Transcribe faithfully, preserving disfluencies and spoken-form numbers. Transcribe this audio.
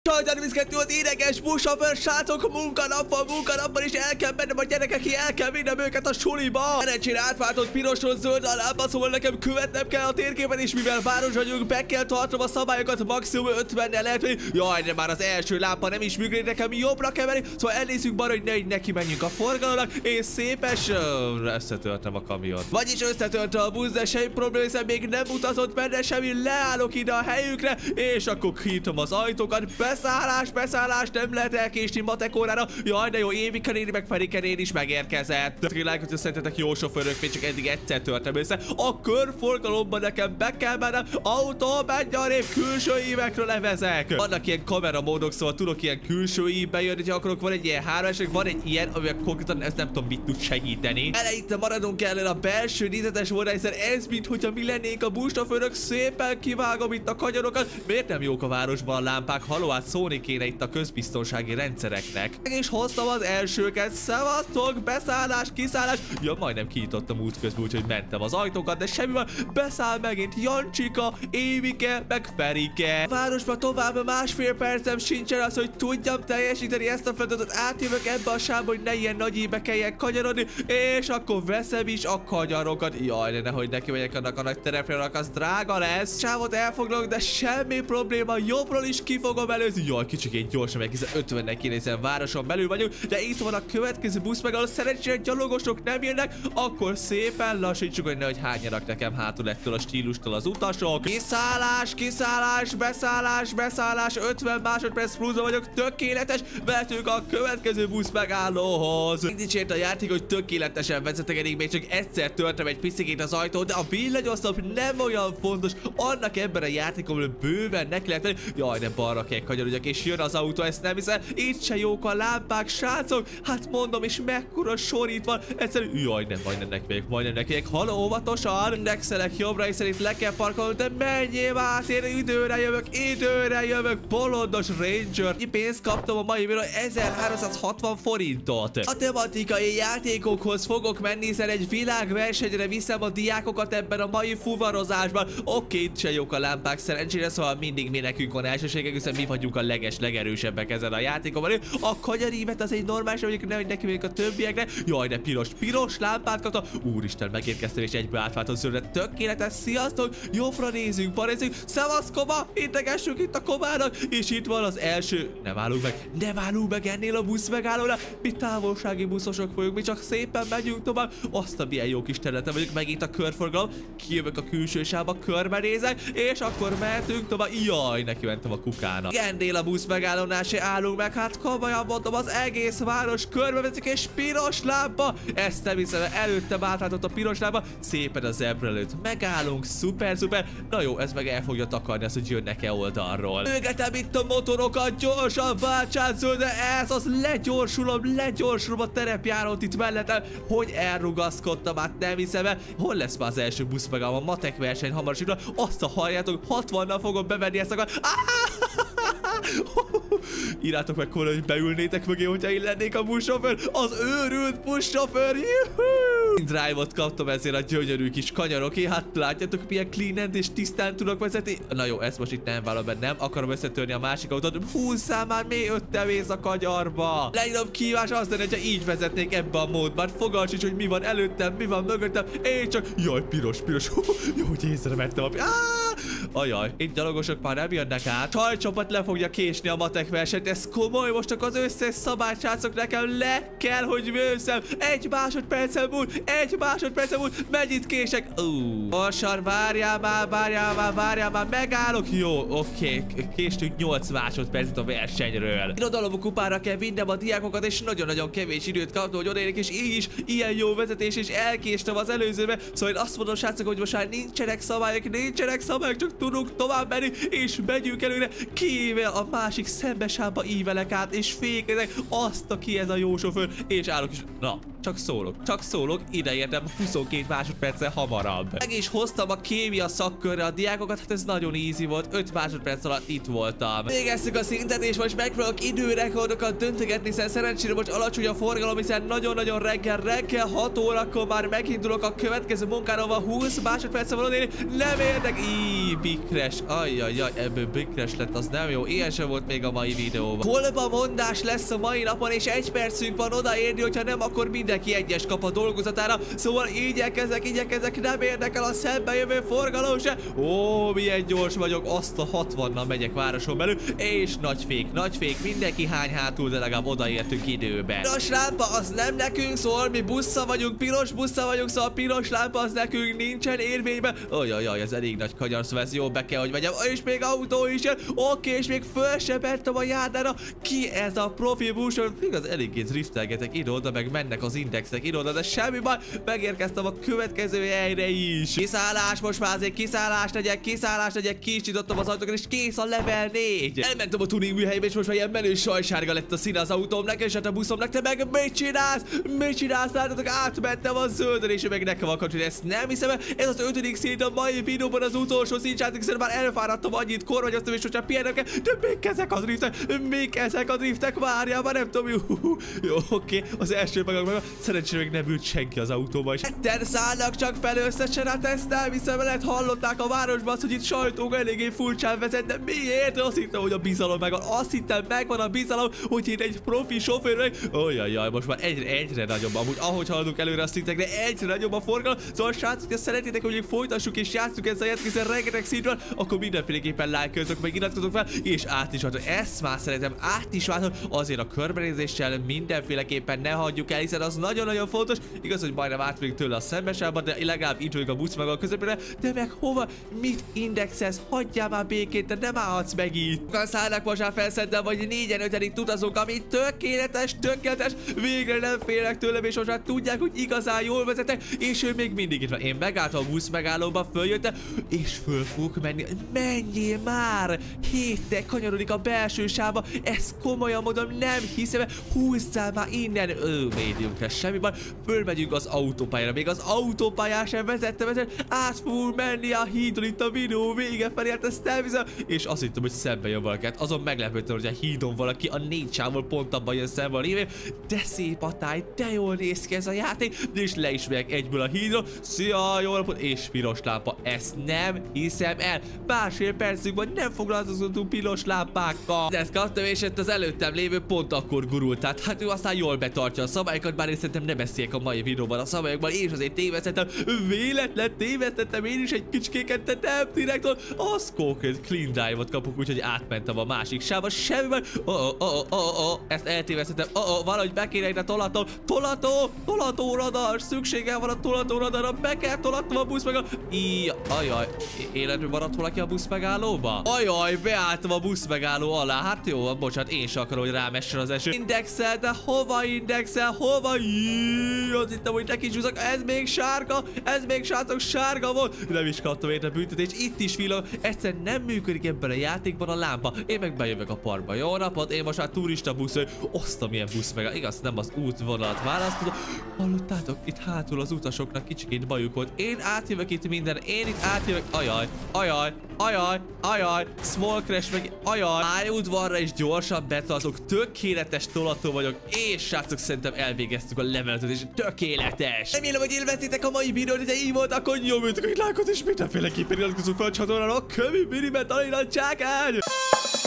harminckettő az éneges buszsofőr, srácok, munkanappal, munkanappal is el kell mennem a gyerekek, ki el kell vinnem őket a suliba. Szerencsére átváltott pirosról zöld a lámpa, szóval nekem követnem kell a térképen, és mivel város vagyunk, be kell tartom a szabályokat, maximum ötvennel lehet, hogy jaj, de már az első lámpa nem is működik, nekem jobbra kell menni, szóval elnézzük bara, hogy ne így neki menjünk a forgalomnak, és szépes összetörtem a kamiont. Vagyis összetörte a busz, de semmi probléma, hiszen még nem mutatott benne semmi, leállok ide a helyükre, és akkor kinyitom az ajtókat. Beszállás, beszállás, nem lehet elkésni matek órára. Jaj, de jó, Évika néni meg Ferike néni is megérkezett. Tényleg, hogyha szerintetek jó sofőrök, még csak eddig egyszer törtem össze. A körforgalomban nekem be kell mennem. Autó, menj arrébb, külső ívekről levezek. Vannak ilyen kameramódok, szóval tudok ilyen külső ívbe jönni, ha akarok. Van egy ilyen háromesek, van egy ilyen, amivel konkrétan ezt nem tudom, mit tud segíteni. Eleinte maradunk kellene a belső nézetes volna, hiszen ez, mint hogyha mi lennénk a buszsofőrök, szépen kivágom itt a kanyarokat. Miért nem jók a városban a lámpák? Haló, hát szólni kéne itt a közbiztonsági rendszereknek. És hoztam az elsőket. Szevasztok, beszállás, kiszállás. Ja, majdnem kinyitottam út közben, úgyhogy mentem az ajtókat, de semmi van. Beszáll megint Jancsika, Évike, meg Ferike. A városban tovább másfél percem sincsen az, hogy tudjam teljesíteni ezt a feladatot. Átjövök ebbe a sávba, hogy ne ilyen nagy íbe kelljen kanyarodni, és akkor veszem is a kanyarokat. Jaj, de nehogy neki megyek annak a nagy terepjának, az drága lesz. Sávot elfoglak, de semmi probléma, jobbról is ki fogom előzni. Jaj, kicsikét gyorsan meg, hiszen ötvennek kéne, hiszen városon belül vagyunk, de itt van a következő busz megálló. Szerencsére gyalogosok nem jönnek, akkor szépen lassítsuk, hogy nehogy hányanak nekem hátul ettől a stílustól az utasok. Kiszállás, kiszállás, beszállás, beszállás, ötven másodperc pluszban vagyok, tökéletes, vehetünk a következő busz megállóhoz. Megdicsért a játék, hogy tökéletesen vezetek, eddig még csak egyszer törtem egy picikét az ajtót, de a villanyoszlop nem olyan fontos, annak ebben a játékomban bőven neki lehet tenni. Jaj, de balra kell kanyarodjak, és jön az autó, ezt nem hiszem. Itt se jók a lámpák, srácok. Hát mondom, és mekkora sor itt van. Egyszerűen, jaj, nem, majdnem nekvegyek, majdnem nekvegyek. Halló, óvatosan. Nexelek jobbra, hiszen itt le kell parkolni, de menjél át, én időre jövök, időre jövök. Bolondos Ranger. Pénzt kaptam a mai videóra, ezerháromszázhatvan forintot. A tematikai játékokhoz fogok menni, hiszen egy világversenyre viszem a diákokat ebben a mai fuvarozásban. Oké, itt se jók a lámpák szerencsére, szóval mindig mi nekünk van elsőségek, hiszen mi vagyunk a leges, legerősebbek ezen a játékon. A kanyarívet az egy normális, hogy nehogy neki vagyunk a többieknek. Jaj, de piros, piros lámpát kapta. Úristen, megérkeztem, és egybe átváltott zöldre. Tökéletes, sziasztok! Jobbra nézzünk, parézzünk. Szevasz, Koma! Értegessünk itt a Komának, és itt van az első. Nem állunk meg, nem állunk meg ennél a busz megállóra. Mi távolsági buszosok vagyunk, mi csak szépen megyünk tovább. Azt a milyen jó kis területen vagyunk, meg itt a körforgalom. Kijövök a külső sávba, körbenézek, és akkor mehetünk tovább. Jaj, neki mentem a kukának. Ennél a busz megállónál se állunk meg, hát komolyan mondom, az egész város körbevezik, és piros lámpa. Ezt nem hiszem, előttem átváltott a piros lámpa, szépen a zebra előtt megállunk, szuper, szuper. Na jó, ez meg el fogja takarni azt, hogy jönnek-e oldalról. Őgetem itt a motorokat, gyorsan váltsát zöldre, ez az, legyorsulom, legyorsulom a terepjárót itt mellettem, hogy elrugaszkodtam, hát nem hiszem el. Hol lesz már az első busz megálló? A matek verseny hamarosan, azt a halljátok, hatvannal fogom bevenni ezt akar. Írjátok meg, hogy beülnétek mögé, hogyha én lennék a buszsofőr, az őrült buszsofőr. Drive-ot kaptam ezért a gyönyörű kis kanyaroké, hát látjátok, milyen clean és tisztán tudok vezetni. Na jó, ezt most itt nem vállom be, nem akarom összetörni a másik autót. Húzzál már, mély öttevész a kanyarba. Leírom kívás azt lenne, hogyha így vezetnék ebbe a módban. Fogalmas sincs, hogy mi van előttem, mi van mögöttem. Én csak, jaj, piros, piros. Jó, hogy észrevettem a pi... Ajaj, itt gyalogosok már nem jönnek át. Csajcsapat le fogja késni a matek versenyt, ez komoly, most csak az összes szabályt, srácok, nekem le kell, hogy vőszem. Egy másodpercen múlt, egy másodpercen múlt, mennyit kések. Uh. Gyorsan, várjál már, várjál már, várjál már, megállok. Jó, oké, okay. Késtünk nyolc másodpercet a versenyről. Irodalomú kupára kell vinnem a diákokat, és nagyon-nagyon kevés időt kaptam, hogy odaérjek, és így is ilyen jó vezetés, és elkéstem az előzőbe. Szóval én azt mondom, srácok, hogy most már nincsenek szabályok, nincsenek szabályok, csak tudunk tovább menni, és megyünk előre. Kivéve a másik szembesába ívelek át, és fékezek azt, aki ez a jó sofőr, és állok is. Na, csak szólok, csak szólok, ide értem huszonkét másodperccel hamarabb. Meg is hoztam a kémia szakkörre a diákokat, hát ez nagyon easy volt, öt másodperc alatt itt voltam. Végeztük a szintet, és most megpróbálok időrekordokat döntögetni, hiszen szerencsére most alacsony a forgalom, hiszen nagyon-nagyon reggel, reggel hat órakor már megindulok a következő munkáról, húsz másodperccel van odérni, nem érdek, íííí, bikres, ajjajjaj, ebből bikres lett, az nem jó, ilyen sem volt még a mai videóban. Holba mondás lesz a mai napon, és egy percünk van odaérni, hogyha nem, akkor mindenki egyes kap a dolgozatára, szóval igyekezek, igyekezek, nem érdekel a szembe jövő forgalom se. Ó, milyen gyors vagyok, azt a hatvannal megyek városon belül, és nagy fék, nagy fék, mindenki hány hátul, de legalább odaértünk időben. Piros lámpa az nem nekünk szól, mi bussza vagyunk, piros bussza vagyunk, szóval piros lámpa az nekünk nincsen érvényben. Ajajaj, ez elég nagy kanyar, szóval ez jó, be kell, hogy megyem, és még autó is jön, oké, és még föl sem vettem a járdára. Ki ez a profi buszor? Igaz, eléggé driftelgetek ide-oda, meg mennek az indexek ide-oda, de semmi baj, megérkeztem a következő helyre is. Kiszállás, most már azért kiszállás legyek, kiszállás legyek, kicsitottam az autókat, és kész a level négy. Elmentem a tuning műhelybe, és most már ilyen menő sajsárga lett a színe az autómnak, és hát a buszomnak. Te meg mit csinálsz? Mit csinálsz? Láthatok, átmentem a zöldön, és meg nekem akart, hogy ezt nem hiszem el. Ez az ötödik szint a mai videóban, az utolsó szint, hát hiszen már elfáradtam annyit, kormányoztam, és hogyha pihenek kell, de még ezek a driftek, még ezek a driftek, várjál, már nem tudom, jó, jó, oké, az első meg, meg szerencsére még nem ült senki az autóba is. Ketten szállnak csak fel összesen, hát ezt nem hiszem, lehet hallották a városban, hogy itt sajtók eléggé furcsán vezet, de miért? Azt hittem, hogy a bizalom megvan, azt hittem, megvan a bizalom, hogy én egy profi sofőr meg. Ojjajjaj, most már egyre, egyre nagyobb, amúgy ahogy haladunk előre a szintekre, egyre nagyobb a forgalom, szóval srácok, ha szeretnétek, hogy folytassuk és játsszuk ezt a játékot rengeteg szintről, akkor mindenféleképpen lájkoljatok, meg iratkozzatok fel, és át is váltok. Ezt már szeretem, át is váltok, azért a körbenézéssel mindenféleképpen ne hagyjuk el, hiszen az nagyon-nagyon fontos. Igaz, hogy majdnem átmegyünk tőle a szembesávba, de legalább itt vagyunk a busz meg a közepére, de meg hova? Mit indexelsz? Hagyjál már békét, de nem állhatsz meg itt. Sokan szállnak most már felszettem, vagy négyen öten itt utazunk, ami tökéletes, tökéletes, végre nem félek tőlem, és most már tudják, hogy igazán jól vezetek, és ő még mindig itt van. Én megálltam a busz megállóba, följöttem, és föl fogok menni. Menjél már! Héttel kanyarodik a belső sávba, ezt komolyan mondom, nem hiszem, húzzál már innen. Ö, médiumkre, semmi baj, fölmegyünk az autópályára, még az autópályán sem vezette, vezet, át fogunk menni a hídon, itt a videó vége felé, hát ezt elviszem, és azt hittem, hogy szembe jön valaki, hát azon meglepődtem, hogy a hídon valaki a négy sávból pont abban jön szembe a lévén, de szép a táj, de jól néz ki ez a játék, és le is megyek egyből a hídról, szia, jó napot, és piros lámpa, ezt nem hiszem el, másfél percünk van, nem foglalkozunk piros lámpákkal. De ezt kaptam, és itt az előttem lévő pont akkor gurult, tehát hát ő aztán jól betartja a szabályokat, bár én szerintem nem beszéljek a mai videóban a szabályokban, és azért tévesztettem, véletlen tévesztettem én is egy kicskéket, de nem direktor, az konkrét clean dive-ot kapok, úgyhogy átmentem a másik sávba, semmiben, oh, oh, oh, oh, oh, ezt eltévesztettem, oh, oh, valahogy be kéne ide tolatom, tolató, tolató radar, szükségem van a tolató radarra, be kell tolatnom a busz meg a... Íj, ajaj, életben maradt valaki a busz megállóba? Ajaj, beálltam a busz megálló alá, hát jó, bocsánat, én sem akarom, hogy rámessen az eső. Indexel, de hova indexel, hova? Íj, azt hittem, hogy neki csúszok, ez még sárga, ez még srácok sárga volt, nem is kaptam érte büntetés, itt is villog, egyszerűen nem működik ebben a játékban a lámpa, én meg bejövök a parkba. Jó napot, én most már turista busz, hogy osztam milyen busz meg, igaz, nem az útvonalat választottam. Hallottátok? Itt hátul az utasoknak kicsikét bajuk volt, én átjövök itt minden, én itt átjövök, ajaj, ajaj, ajaj, ajaj, small crash meg, ajaj, állj udvarra és gyorsan betartok, tökéletes tolató vagyok, és srácok, szerintem elvégeztük a levelezőt, és tökéletes. Remélem, hogy élveztétek a mai videót, de így volt, akkor nyomjatok egy lájkot, és mindenféleképpen iratkozzunk fel a csatornára, a Kövi Miniben, talán csákány!